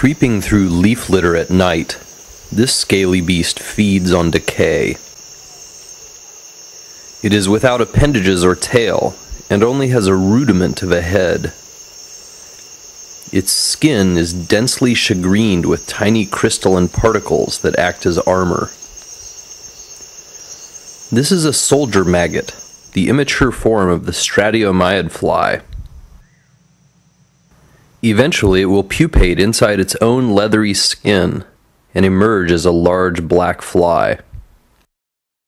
Creeping through leaf litter at night, this scaly beast feeds on decay. It is without appendages or tail, and only has a rudiment of a head. Its skin is densely chagrined with tiny crystalline particles that act as armor. This is a soldier maggot, the immature form of the stratiomyid fly. Eventually it will pupate inside its own leathery skin and emerge as a large black fly.